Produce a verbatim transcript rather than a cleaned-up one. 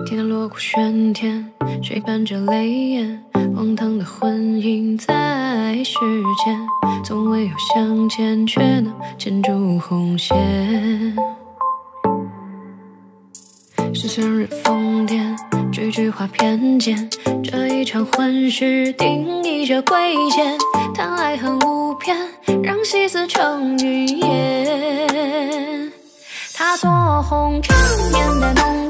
天落过喧天，谁伴着泪眼？荒唐的婚姻在世间，从未有相见，却能牵住红线。是生日疯癫，句句话偏见，这一场婚事定义着贵贱。谈爱恨无偏，让戏似成云烟。他做红场面的浓